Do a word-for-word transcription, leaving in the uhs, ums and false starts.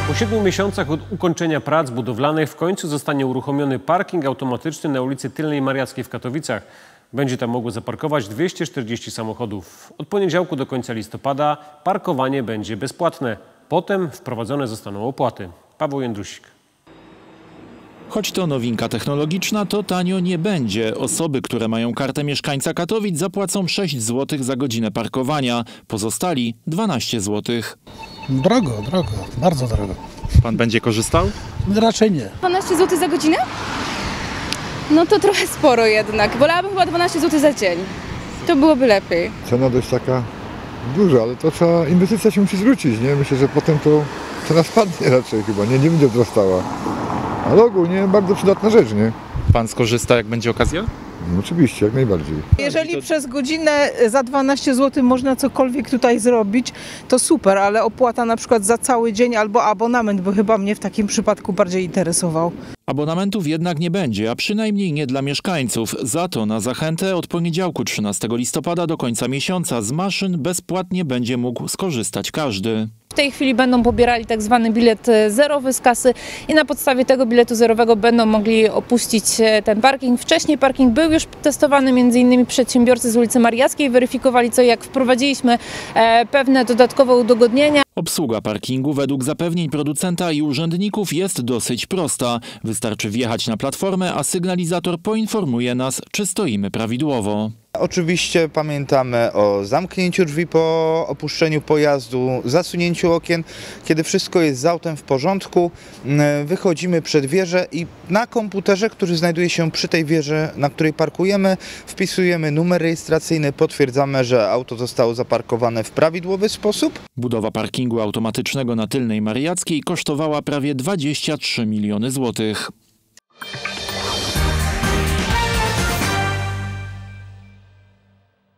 Po siedmiu miesiącach od ukończenia prac budowlanych w końcu zostanie uruchomiony parking automatyczny na ulicy Tylnej Mariackiej w Katowicach. Będzie tam mogło zaparkować dwieście czterdzieści samochodów. Od poniedziałku do końca listopada parkowanie będzie bezpłatne. Potem wprowadzone zostaną opłaty. Paweł Jędrusik. Choć to nowinka technologiczna, to tanio nie będzie. Osoby, które mają kartę mieszkańca Katowic, zapłacą sześć złotych za godzinę parkowania. Pozostali dwanaście złotych. Drogo, drogo, bardzo drogo. Pan będzie korzystał? Raczej nie. dwanaście złotych za godzinę? No to trochę sporo jednak. Wolałabym chyba dwanaście złotych za dzień. To byłoby lepiej. Cena dość taka duża, ale to trzeba, inwestycja się musi zwrócić, nie? Myślę, że potem to cena spadnie raczej chyba, nie, nie będzie wzrastała. Ale ogólnie bardzo przydatna rzecz, nie? Pan skorzysta, jak będzie okazja? No, oczywiście, jak najbardziej. Jeżeli przez godzinę za dwanaście złotych można cokolwiek tutaj zrobić, to super, ale opłata na przykład za cały dzień albo abonament by chyba mnie w takim przypadku bardziej interesował. Abonamentów jednak nie będzie, a przynajmniej nie dla mieszkańców. Za to na zachętę od poniedziałku trzynastego listopada do końca miesiąca z maszyn bezpłatnie będzie mógł skorzystać każdy. W tej chwili będą pobierali tak zwany bilet zerowy z kasy i na podstawie tego biletu zerowego będą mogli opuścić ten parking. Wcześniej parking był już testowany, między innymi przedsiębiorcy z ulicy Mariackiej weryfikowali co jak wprowadziliśmy pewne dodatkowe udogodnienia. Obsługa parkingu według zapewnień producenta i urzędników jest dosyć prosta. Wystarczy wjechać na platformę, a sygnalizator poinformuje nas, czy stoimy prawidłowo. Oczywiście pamiętamy o zamknięciu drzwi po opuszczeniu pojazdu, zasunięciu okien. Kiedy wszystko jest z autem w porządku, wychodzimy przed wieżę i na komputerze, który znajduje się przy tej wieży, na której parkujemy, wpisujemy numer rejestracyjny, potwierdzamy, że auto zostało zaparkowane w prawidłowy sposób. Budowa parkingu automatycznego na Tylnej Mariackiej kosztowała prawie dwadzieścia trzy miliony złotych.